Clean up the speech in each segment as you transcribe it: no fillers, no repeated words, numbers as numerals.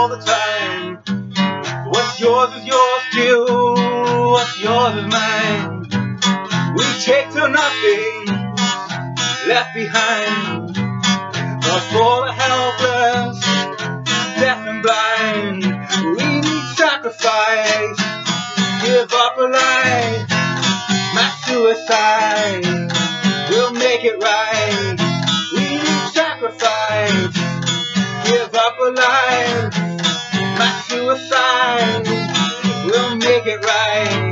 all the time. What's yours is yours too, what's yours is mine. We take till nothing left behind. But for the helpless, deaf and blind, we need sacrifice. Give up a life, mass suicide, we'll make it right. We need sacrifice. Give up a life, mass suicide, we'll make it right.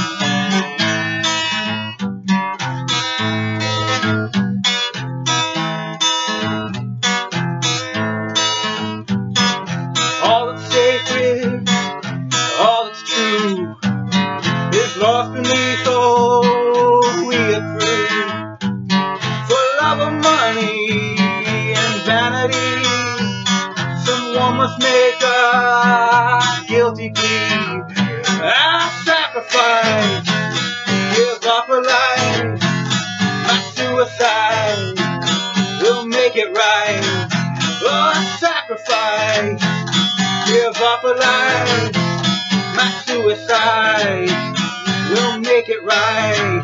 All that's sacred, all that's true, is lost beneath all we accrue. For love of money and vanity, someone must make a guilty plea. Our sacrifice, give up a life, mass suicide, we'll make it right. Oh, sacrifice, give up a life, mass suicide, we'll make it right.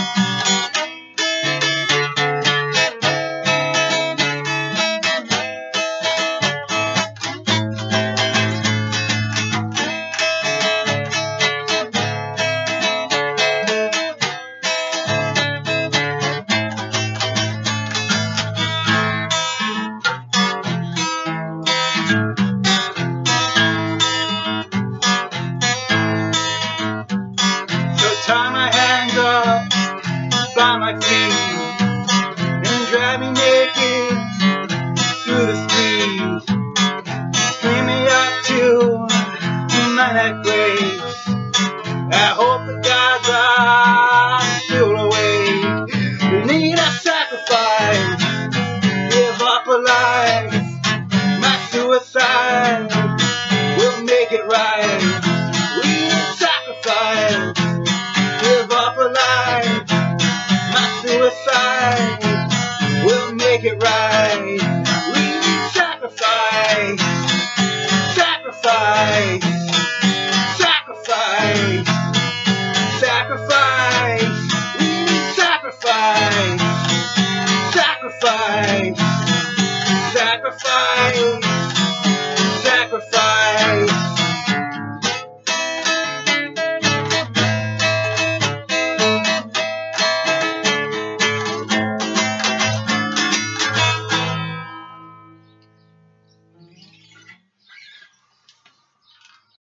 Tie my hands up by my feet and drag me naked through the streets. Scream me up till my night breaks. I hope the gods are still awake. We need a sacrifice. Give up a life, mass suicide, we'll make it right.